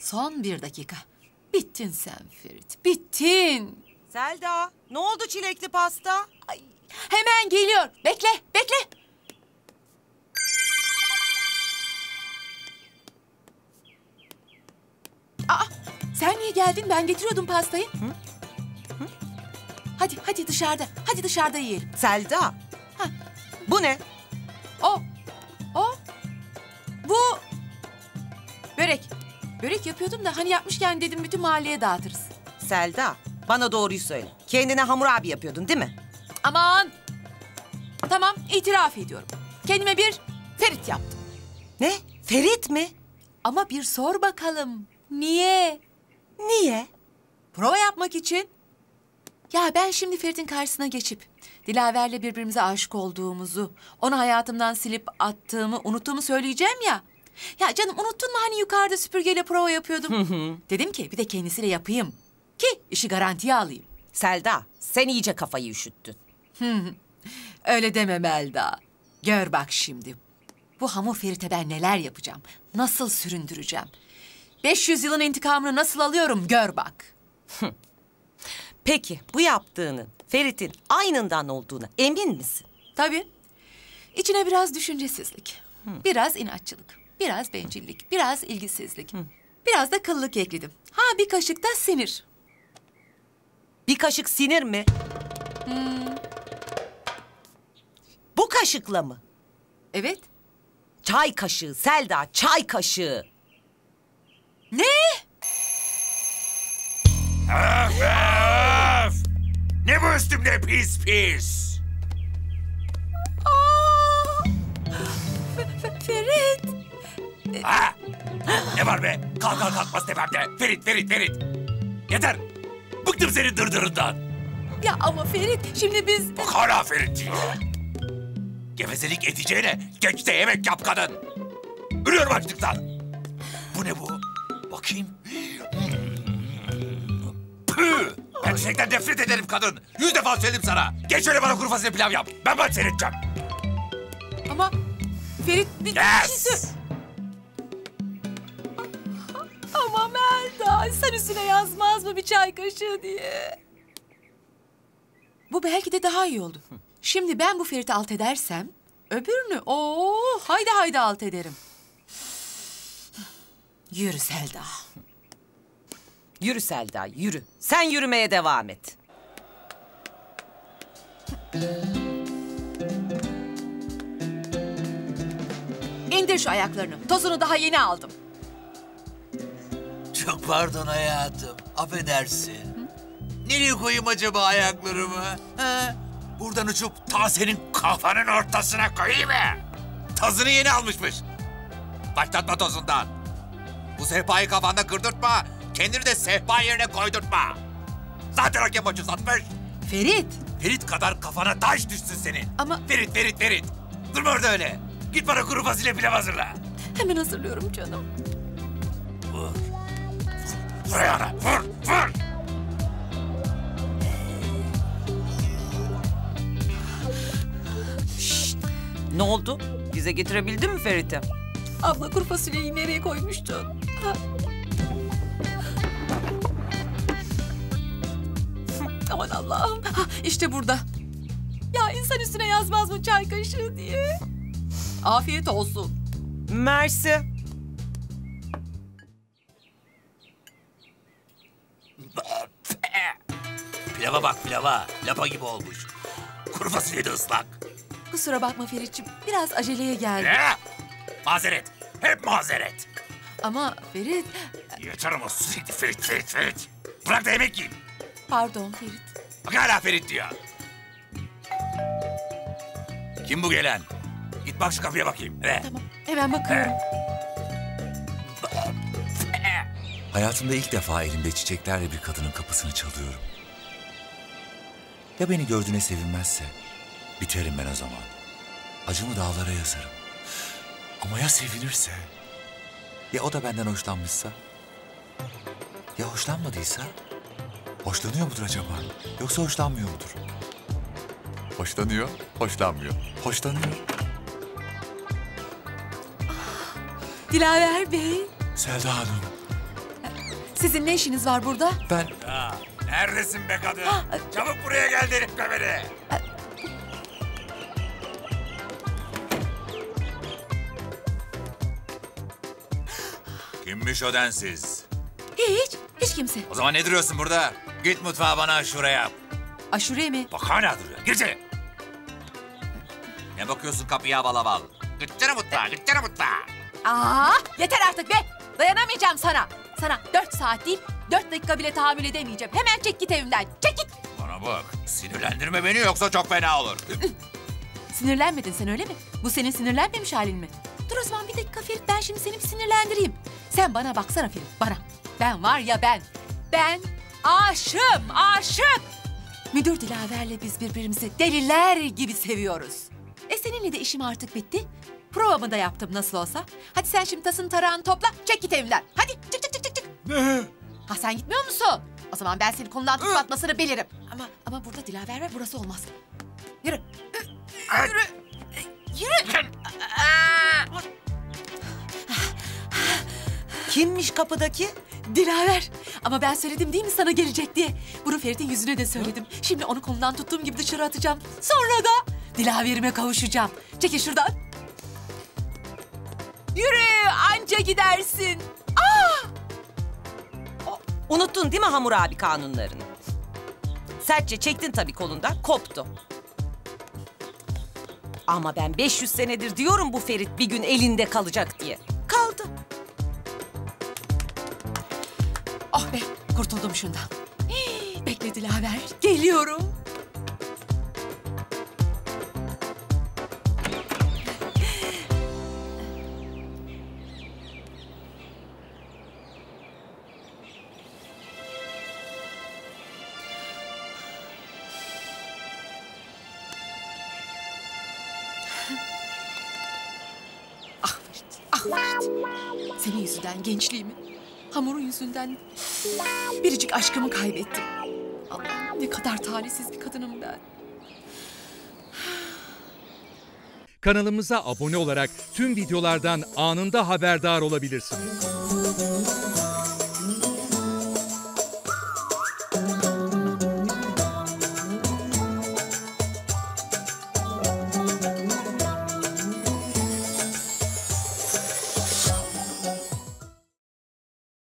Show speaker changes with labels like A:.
A: Son 1 dakika. Bittin sen Ferit, bittin.
B: Selda, ne oldu çilekli pasta?
A: Ay, hemen geliyor. Bekle, bekle. Aa, sen niye geldin? Ben getiriyordum pastayı. Hı? Hadi dışarıda. Hadi dışarıda yiyelim.
B: Selda, bu ne?
A: O. Bu börek. Börek yapıyordum da hani yapmışken dedim bütün mahalleye dağıtırız.
B: Selda, bana doğruyu söyle. Kendine hamur abi yapıyordun değil mi?
A: Aman. Tamam, itiraf ediyorum. Kendime bir Ferit yaptım.
B: Ne? Ferit mi?
A: Ama bir sor bakalım. Niye?
B: Niye?
A: Prova yapmak için. Ya ben şimdi Ferit'in karşısına geçip Dilaver'le birbirimize aşık olduğumuzu, onu hayatımdan silip attığımı, unuttuğumu söyleyeceğim ya. Ya canım unuttun mu hani yukarıda süpürgeyle prova yapıyordum? Dedim ki bir de kendisiyle yapayım ki işi garantiye alayım.
B: Selda, sen iyice kafayı üşüttün.
A: Öyle deme Melda. Gör bak şimdi. Bu hamur Ferit'e ben neler yapacağım. Nasıl süründüreceğim. 500 yılın intikamını nasıl alıyorum gör bak.
B: Peki bu yaptığının Ferit'in aynından olduğuna emin misin?
A: Tabii. İçine biraz düşüncesizlik, biraz inatçılık, biraz bencillik, biraz ilgisizlik, biraz da kıllık ekledim. Ha bir kaşık da sinir.
B: Bir kaşık sinir mi? Bu kaşıkla mı?
A: Evet.
B: Çay kaşığı Selda, çay kaşığı.
A: Ne?
C: Öf! Ne bu üstümde pis pis?
A: Ferit.
C: Ha? Ne var be? Kalk kalkmaz tepemde. Ferit. Yeter. Bıktım senin dırdırından.
A: Ya ama Ferit şimdi biz...
C: Bak hala Ferit diyor. Gevezelik edeceğine geç de yemek yap kadın. Ölüyorum açlıktan. Bu ne bu? Bakayım. Püh! Ben çiçekten nefret ederim kadın. 100 defa söyledim sana. Geç öyle bana kuru fasulye pilav yap. Ben seyredeceğim.
A: Ama Ferit...
C: Yes!
A: Ama Melda sen üstüne yazmaz mı bir çay kaşığı diye? Bu belki de daha iyi oldu. Şimdi ben bu Ferit'i alt edersem... öbürünü haydi alt ederim. Yürü Selda.
B: Yürü Selda, yürü. Sen yürümeye devam et.
A: İndir şu ayaklarını. Tozunu daha yeni aldım.
D: Çok pardon hayatım. Affedersin. Nereye koyayım acaba ayaklarımı? Ha?
C: Buradan uçup ta senin kafanın ortasına koyayım mı? Tozunu yeni almışmış. Başlatma tozundan. Bu sehpayı kafanda kırdırtma. Kendini de sehpa yerine koydurtma. Zaten hakem maçı satmış.
A: Ferit.
C: Ferit kadar kafana taş düşsün senin.
A: Ama...
C: Ferit. Durma orada öyle. Git bana kuru fasulye pilav hazırla.
A: Hemen hazırlıyorum canım.
C: Vur. Vur ayağına. Vur.
B: Şşt! Ne oldu? Bize getirebildin mi Ferit'i?
A: Abla kuru fasulyeyi nereye koymuştun? Aman Allah'ım. İşte burada. Ya insan üstüne yazmaz mı çay kaşığı diye? Afiyet olsun.
B: Mersi.
C: Pilava bak pilava. Lapa gibi olmuş. Kuru fasulye de ıslak.
A: Kusura bakma Ferit'ciğim. Biraz aceleye geldi.
C: Ne? Mazeret. Hep mazeret.
A: Ama Ferit...
C: Yeter ama sürekli Ferit. Bırak da yemek yiyeyim.
A: Pardon Ferit.
C: Bak hala Ferit diyor. Kim bu gelen? Git bak şu kapıya bakayım.
A: Tamam. Hemen bakıyorum.
E: Hayatımda ilk defa elimde çiçeklerle bir kadının kapısını çalıyorum. Ya beni gördüğüne sevinmezse? Biterim ben o zaman. Acımı dağlara yazarım. Ama ya sevinirse? Ya o da benden hoşlanmışsa? Ya hoşlanmadıysa? Hoşlanıyor mudur acaba? Yoksa hoşlanmıyor mudur? Hoşlanıyor, hoşlanmıyor. Hoşlanıyor.
A: Dilaver Bey.
E: Selda Hanım.
A: Sizin ne işiniz var burada?
E: Ben
C: Ya, neredesin be kadın? Çabuk buraya gel delirtme beni. Kimmiş o densiz?
A: Hiç kimse.
C: O zaman ne duruyorsun burada? Git mutfağa bana aşure yap.
A: Aşure mi?
C: Bak hala duruyor. Gir içeri. Ne bakıyorsun kapıya bal bal? Gitsene mutfağa, gitsene mutfağa.
A: Yeter artık be. Dayanamayacağım sana. Sana 4 saat değil, 4 dakika bile tahammül edemeyeceğim. Hemen çek git evimden. Çek git.
C: Bana bak, sinirlendirme beni yoksa çok fena olur.
A: Sinirlenmedin sen öyle mi? Bu senin sinirlenmemiş halin mi? Dur o zaman bir dakika Ferit, ben şimdi seni bir sinirlendireyim. Sen bana baksana Ferit, bana. Ben var ya ben. Ben aşığım. Müdür Dilaver'le biz birbirimizi deliler gibi seviyoruz. Seninle de işim artık bitti. Provamı da yaptım nasıl olsa. Hadi sen şimdi tasını tarağını topla, çek git evimden. Hadi çık.
C: Ne?
A: Ha sen gitmiyor musun? O zaman ben seni konudan tutmatmasını bilirim. Ama burada Dilaver var, burası olmaz. Yürü. Yürü.
B: Kimmiş kapıdaki?
A: Dilaver. Ama ben söyledim değil mi sana gelecek diye. Bunu Ferit'in yüzüne de söyledim. Şimdi onu konudan tuttuğum gibi dışarı atacağım. Sonra da Dilaver'ime kavuşacağım. Çekil şuradan. Yürü, anca gidersin.
B: Unuttun değil mi Hamur abi kanunlarını? Sertçe çektin tabii kolundan, koptu. Ama ben 500 senedir diyorum bu Ferit bir gün elinde kalacak diye. Kaldı.
A: Oh be, kurtuldum şundan. Bekle Dilaver, geliyorum. Ferit. Senin yüzünden gençliğimi, Hamur'un yüzünden biricik aşkımı kaybettim. Allah'ım ne kadar talihsiz bir kadınım ben.
F: Kanalımıza abone olarak tüm videolardan anında haberdar olabilirsiniz.